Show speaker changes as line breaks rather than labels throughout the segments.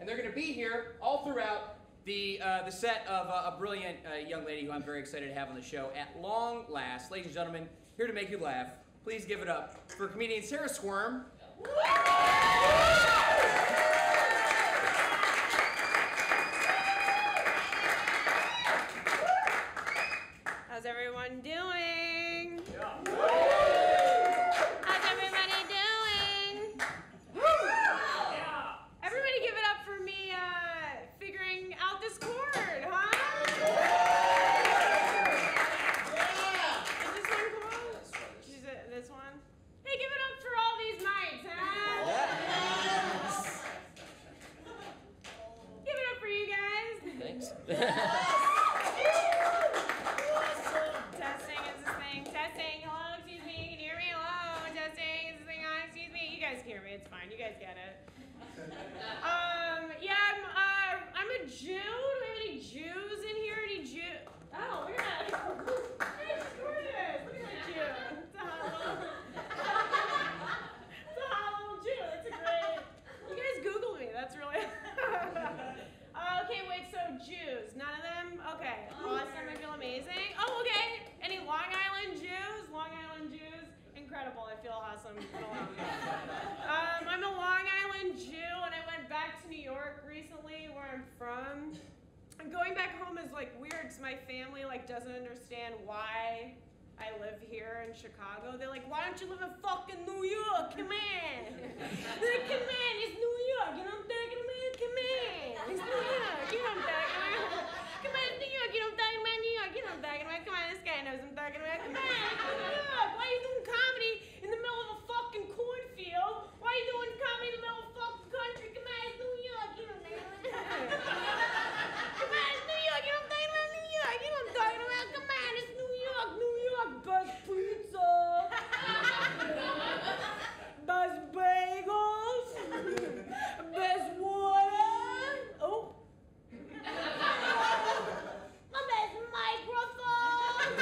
and they're going to be here all throughout the set of a brilliant young lady who I'm very excited to have on the show at long last. Ladies and gentlemen, here to make you laugh, please give it up for comedian Sarah Squirm.
How's everyone doing?
Yeah.
How's everybody doing?
Yeah.
Everybody give it up for me figuring out this chord, huh? Is this one cool? This one? Hey, give it up for all these nights, huh? Give it up for you guys.
Thanks.
Testing, is this thing? Testing, hello, excuse me, can you hear me? Hello, testing, is this thing on? Excuse me, you guys can hear me, it's fine, you guys get it. Yeah, I'm a Jew. Do we have any Jews in here? Any Jew? Oh, look at that. It's gorgeous. Look at that Jew. It's a hot little Jew. It's a great. You guys Googled me. That's really. Okay, wait. So Jews, none of them. Okay, awesome. I feel amazing. Oh, okay. Any Long Island Jews? Long Island Jews. Incredible. I feel awesome. I'm a Long Island Jew, and I went back to New York recently, where I'm from. And going back home is like weird, because my family like doesn't understand why I live here in Chicago. They're like, why don't you live in fucking New York? Come on. They're like, come on, it's New York. You know what I'm talking about? Come on. It's New York. You know what I'm talking about? Come on, it's New York. You know what I'm talking about? New York. You know what I'm talking about? Come on, this guy knows what I'm talking about. Come on, it's New York. Why are you doing comedy in the middle of a fucking cornfield? Why are you doing comedy in the middle of a fucking country? Come on, it's New York. You know what I'm talking about? Come on, it's New York. You know what I'm talking about? New York. You know what I'm talking about? Come on, it's New York. New York. Best pizza. Best bagels. Best water. Oh. My best microphone.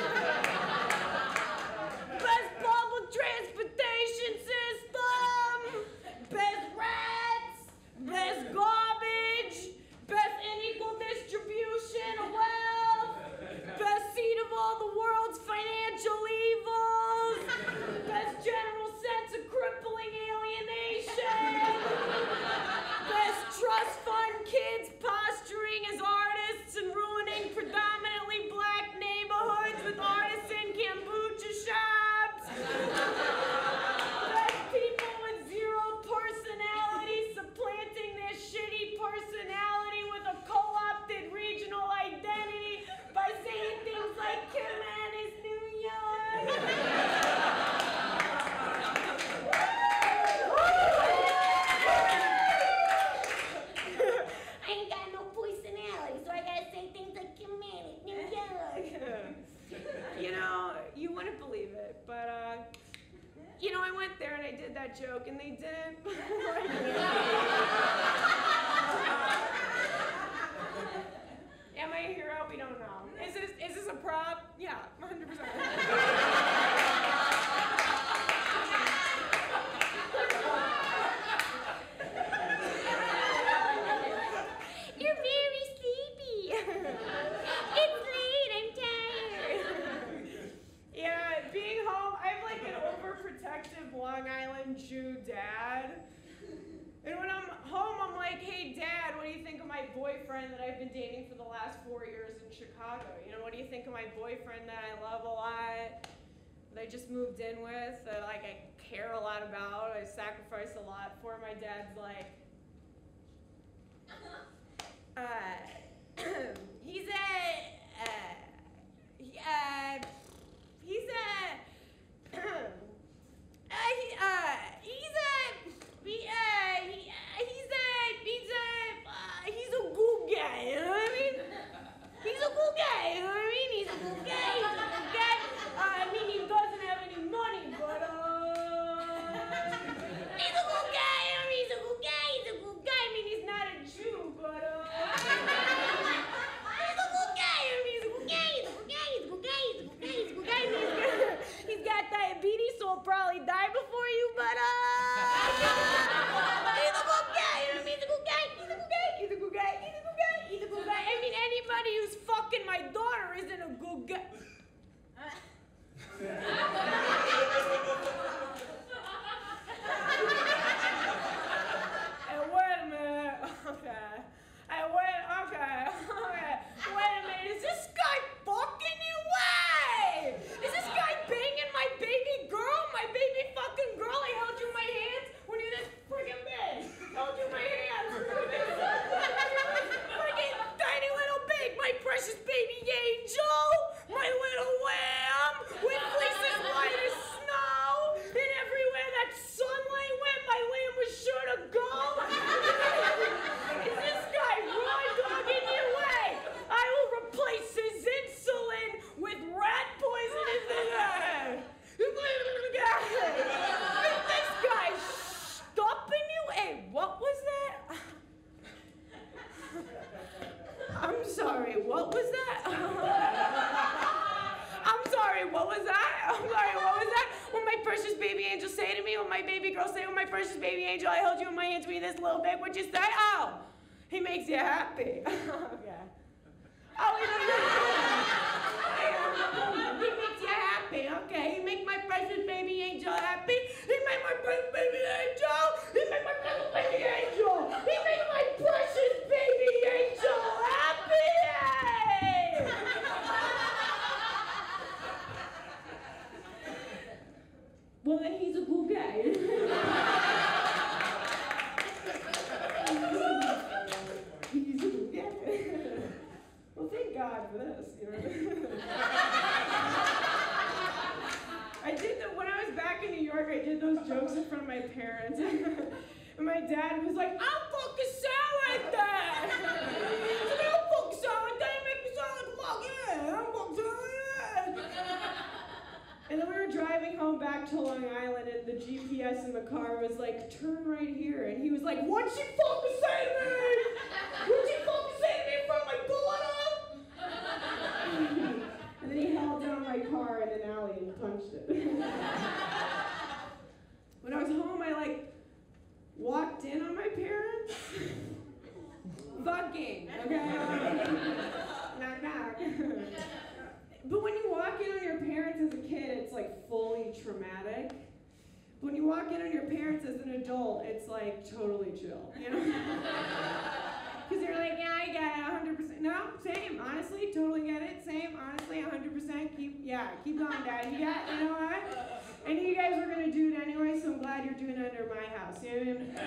Best public transportation system. Best rats. Best garbage. Best unequal distribution of wealth. Best seat of all the world's financial evils. Best general sense of crippling alienation. Best trust fund kids posturing as artists and ruining predominantly black neighborhoods with artisan kombucha shops. Best people with zero personality supplanting their shitty personality with a co-opted regional identity by saying things like, come on, it's New York. I ain't got no personality, so I gotta say things like, come on, it's New York. You know, you wouldn't believe it, but, you know, I went there and I did that joke and they didn't like me. Am I a hero? We don't know. Is this a prop? Yeah, 100%. You're very sleepy. It's late, I'm tired. Yeah, being home, I have like an overprotective Long Island Jew dad. And when I'm home, I'm like, hey, Dad, what do you think of my boyfriend that I've been dating for the last 4 years in Chicago? You know, what do you think of my boyfriend that I love a lot, that I just moved in with, that like I care a lot about, I sacrifice a lot for? My dad's like, he's a good guy, you know what I mean? He's a good guy, you know what I mean? He's a good guy, he's a good guy. I mean, he doesn't have any money, but, he's a good guy, you know what I mean? He's a good guy, sorry, what was that? I'm sorry, what was that? I'm sorry, what was that? What my precious baby angel say to me? What my baby girl say? What my precious baby angel, I held you in my hands when you this little bit. What'd you say? Oh, he makes you happy. Okay. Oh, he makes you happy. Okay, he make my precious baby angel happy. He made my precious baby angel. He made my precious baby angel. He made my precious baby angel happy. Well, then he's a good guy. He's a good guy. Well, thank God for this. You know? When I was back in New York, I did those jokes in front of my parents. And my dad was like, "I'm fucking sound like that." He's like, "I'm fucking sound like that. You make me sound like a fucking I'm fucking sound like that." And then we were driving home back to Long Island, and the GPS in the car was like, "Turn right here." And he was like, "What'd she fucking say to me? What'd she fucking say to me in front of my daughter?" And then he held down my car in an alley and punched it. When I was home, I walked in on my parents. Fucking, okay? Knock, knock. But when you walk in on your parents as a kid, it's fully traumatic. When you walk in on your parents as an adult, it's totally chill, you know? Because they're like, "Yeah, I get it, 100%. No, same, honestly, totally get it. Same, honestly, 100%. Keep going, Dad. You know what? And you guys were going to do it anyway, so I'm glad you're doing it under my house. You know what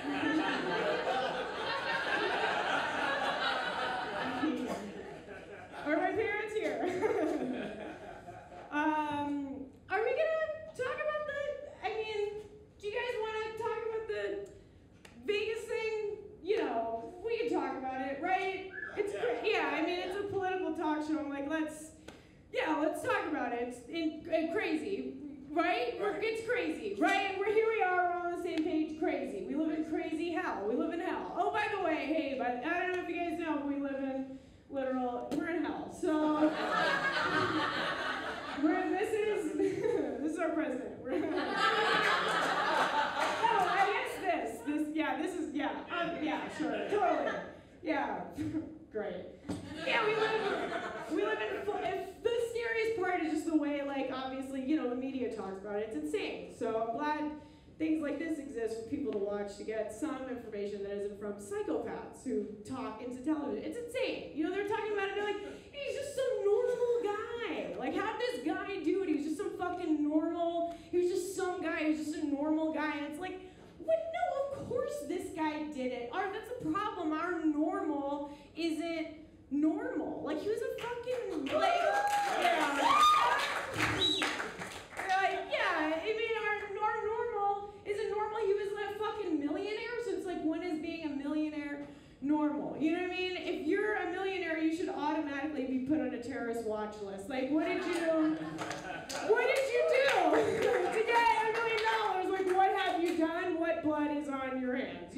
I mean? Are my parents here? Are we going to talk about do you guys want to talk about the Vegas thing? You know, we can talk about it, right? It's it's a political talk show. I'm like, let's talk about it. It's crazy, right? It's crazy, right? Here we are, we're on the same page, crazy. We live in crazy hell. We live in hell. Oh, by the way, hey, I don't know if you guys know, but we live in we're in hell. So, this is our president. Sure, totally. Yeah, great. Yeah, we live in, the serious part is just the way, obviously, the media talks about it. It's insane. So I'm glad things like this exist for people to watch to get some information that isn't from psychopaths who talk into television. It's insane. They're talking about it, they're like, he's just some normal guy. How did this guy do it? He was just some fucking normal, he was just some guy, he was just a normal guy. And it's like, what? No, of course this guy did it. That's the problem. Our normal isn't normal. He was a fucking, our normal isn't normal. He was a fucking millionaire, so it's when is being a millionaire normal? You know what I mean? If you're a millionaire, you should automatically be put on a terrorist watch list. What did you do to get $1 million? What have you done? What blood is on your hands,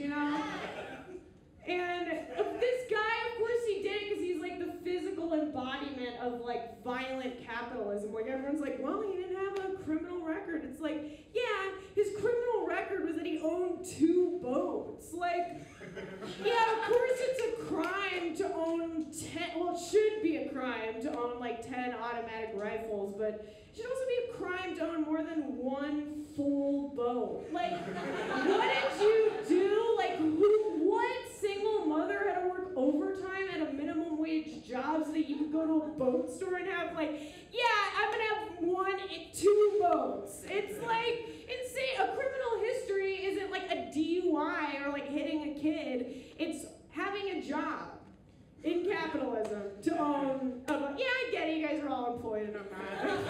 And this guy, of course he did it because he's the physical embodiment of violent capitalism. Everyone's like, well, he didn't have a criminal record. It's yeah, his criminal record was that he owned 2 boats. Yeah, of course it's a crime to own 10, well, it should be a crime to own 10 automatic rifles, but it should also be a crime to own more than 1 full boat. What did you do? What single mother had to work overtime at a minimum wage job so that you could go to a boat store and have yeah, I'm gonna have 2 boats. It's insane. A criminal history isn't a DUI or hitting a kid. It's having a job in capitalism to own a boat. Yeah, I get it. You guys are all employed and I'm not.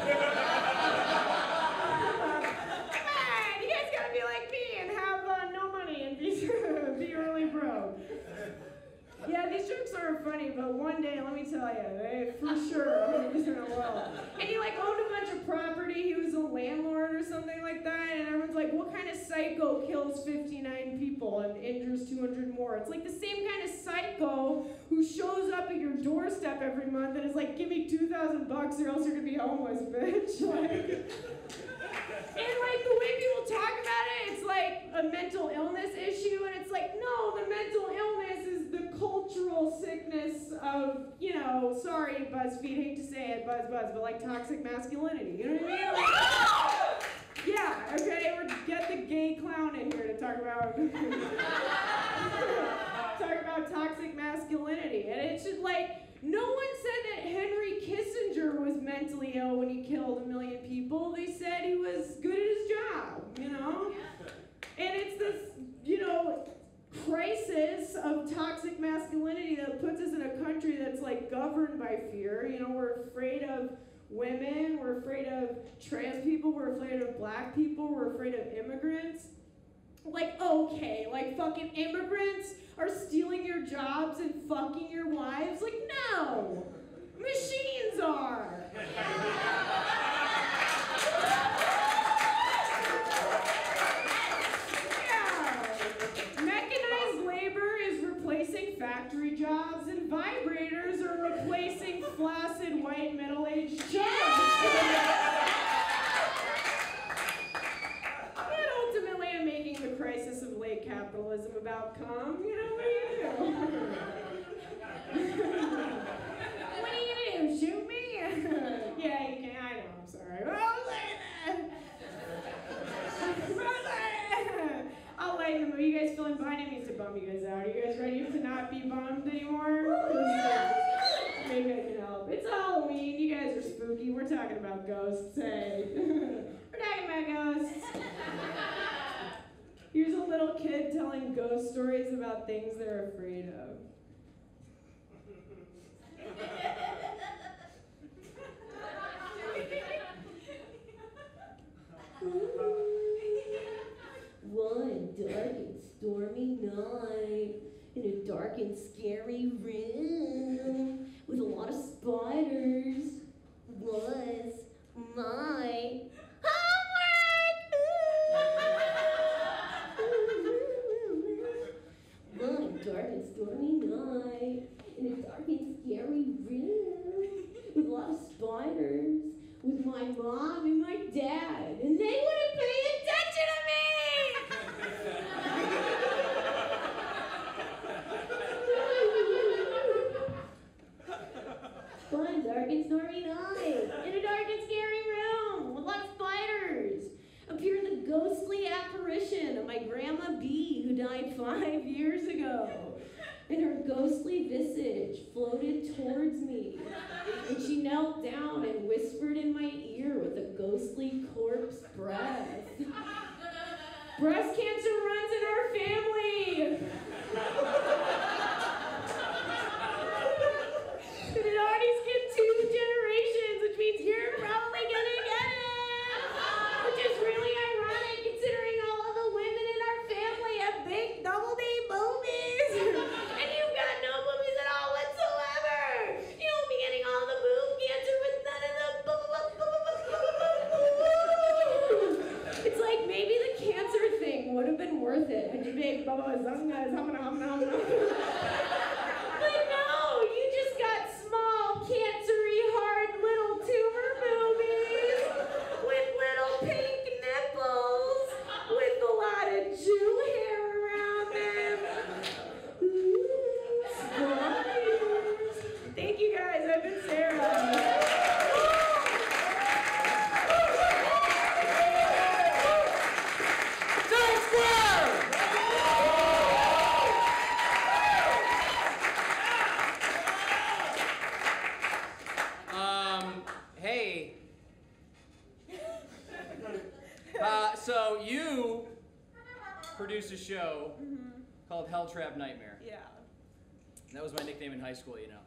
Come on, you guys gotta be like me and have no money and be really broke. Yeah, these jokes are funny, but one day, let me tell you, they for sure 100% will. And he owned a bunch of property. He was a landlord or something like that. And everyone's like, what kind of psycho kills 59 people and injures 200 more? It's the same kind of psycho who shows up at your doorstep every month and is like, give me $2,000 or else you're gonna be homeless, bitch. Like, and like the way people talk about it, it's like a mental illness issue, and it's like, no, the mental illness is the cultural sickness of, you know, sorry, BuzzFeed, hate to say it, buzz, but like toxic masculinity, you know what I mean? Like, yeah, okay, we're get the gay clown in here to talk about toxic masculinity, and it's just like, no one said that Henry Kissinger was mentally ill when he killed 1 million people. They said he was good at his job, you know? And it's this, you know, crisis of toxic masculinity that puts us in a country that's like governed by fear. You know, we're afraid of women, we're afraid of trans people, we're afraid of black people, we're afraid of immigrants. Like, okay, like fucking immigrants are stealing your jobs and fucking your wives? Like, no! Machines are! Yeah! Mechanized labor is replacing factory jobs, and vibrators are replacing flaccid white middle-aged children. The crisis of late capitalism about cum, you know, what do you do? What are you gonna do, shoot me? Yeah, you can, I know, I'm sorry. I'll lighten the mood. You guys feeling fine? It means to bum you guys out. Are you guys ready to not be bummed anymore? Maybe I can help. It's Halloween, you guys are spooky. We're talking about ghosts, hey. We're talking about ghosts. Here's a little kid telling ghost stories about things they're afraid of. One dark and stormy night in a dark and scary room with a lot of spiders was my one dark and stormy night in a dark and scary room with a lot of spiders with my mom and my dad, and they wouldn't pay attention to me! One dark and stormy night in a dark and scary room with a lot of spiders appeared the ghostly apparition of my Grandma B, who died 5 years ago. And her ghostly visage floated towards me. And she knelt down and whispered in my ear with a ghostly corpse breath. Breast cancer runs in our family! And it already skipped 2 generations, which means you're probably gonna get it! Which is really ironic considering all of the women in our family have big double D boobies. And you've got no boobies at all whatsoever. You'll be getting all the boob cancer with none of the It's like maybe the cancer thing would have been worth it. But no, you just got small, cancery, hard, little tumor boobies with little pink nipples with a lot of Jew hair around them. Spiders. Thank you guys. I've been Sarah.
Hey. So you produced a show called Hell Trap Nightmare.
Yeah.
That was my nickname in high school, you know.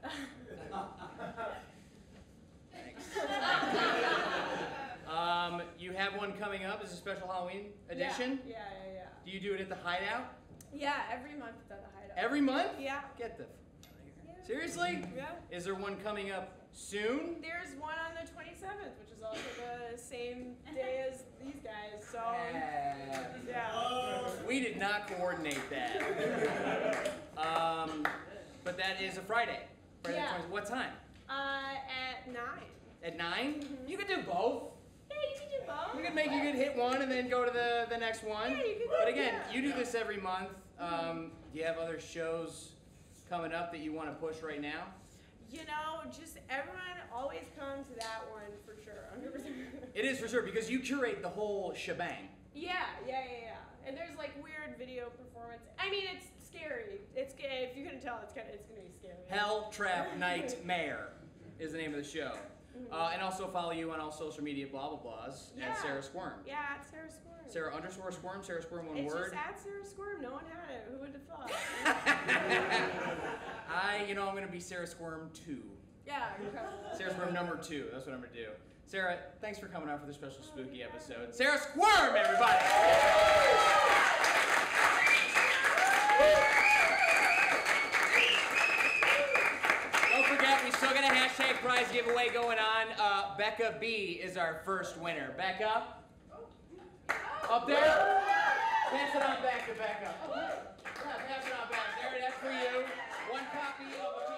Thanks. You have one coming up as a special Halloween edition?
Yeah.
Do you do it at the Hideout?
Yeah, every month it's at the Hideout.
Every month?
Yeah.
Get the f out of here. Seriously?
Yeah.
Is there one coming up soon?
There's one on the 27th, which is also the same day as these guys, so yeah.
We did not coordinate that. but that is a Friday. Friday
Yeah.
the 20th. What time?
At 9.
At 9?
Mhm.
You could do both.
Yeah, you can do both.
You could hit one and then go to the next one.
Yeah, you could
But
do-
again,
yeah.
you do this every month. Do you have other shows coming up that you want to push right now?
You know, just everyone always come to that one for sure, 100%.
It is for sure because you curate the whole shebang.
Yeah. And there's like weird video performance. I mean, it's scary. If you couldn't tell, it's gonna be scary.
Hell Trap Nightmare is the name of the show. And also follow you on all social media blah blah blahs
Yeah.
at Sarah Squirm.
Yeah, at Sarah Squirm.
Sarah_Squirm, Sarah Squirm one
It's
word.
just at Sarah Squirm. No one had it. Who would have thought?
I'm gonna be Sarah Squirm 2.
Yeah, incredible.
Sarah Squirm number 2. That's what I'm gonna do. Sarah, thanks for coming out for this special spooky episode. Sarah Squirm, everybody! Don't forget, we still got a hashtag prize giveaway going on. Becca B is our first winner. Becca? Up there? Pass it on back to Becca. Yeah, pass it on back. There, that's for you. One copy of a